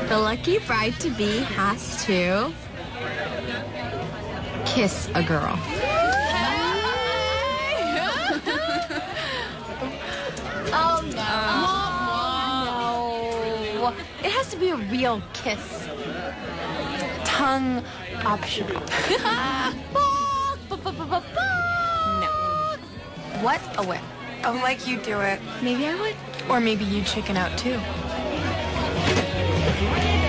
The lucky bride-to-be has to kiss a girl. Oh, no. It has to be a real kiss. Tongue optional. No. What? Oh, wait. Oh, like you do it. Maybe I would. Or maybe you chicken out too.